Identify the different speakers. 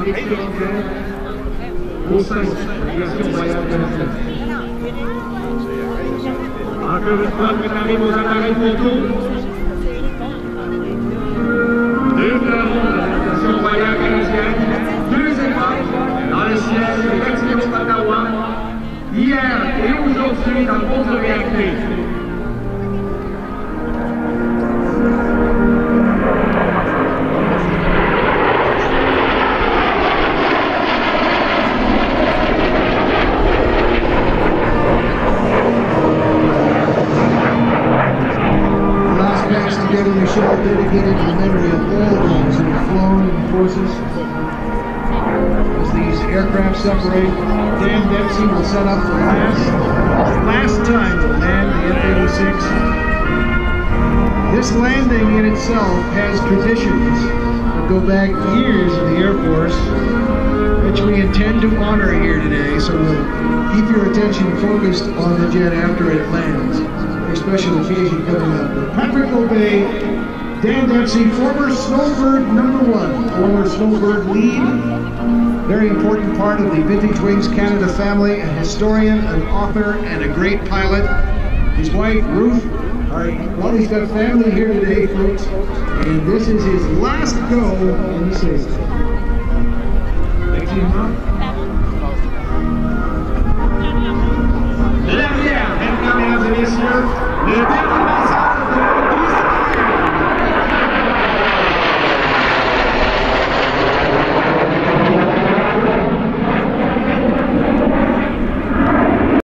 Speaker 1: Encore une fois, on arrive aux appareils photo. Deux carreaux de la station royale canadienne, deux étoiles dans le ciel de l'ex Ottawa, hier et aujourd'hui dans votre réalité.
Speaker 2: Together, we show dedicated to the memory of all those who have flown in the forces. As these aircraft separate, Dan Dempsey will set up the last time to land the F-86. This landing in itself has traditions that go back years in the Air Force, which we intend to honor here today, so we'll keep your attention focused on the jet after it lands. A special occasion coming up. Patrick Obey, Dan Dempsey, former Snowbird #1, former Snowbird lead, very important part of the Vintage Wings Canada family, a historian, an author, and a great pilot. His wife, Ruth, well, he's got family here today, folks, and this is his last go in the States. Thank you, Mom.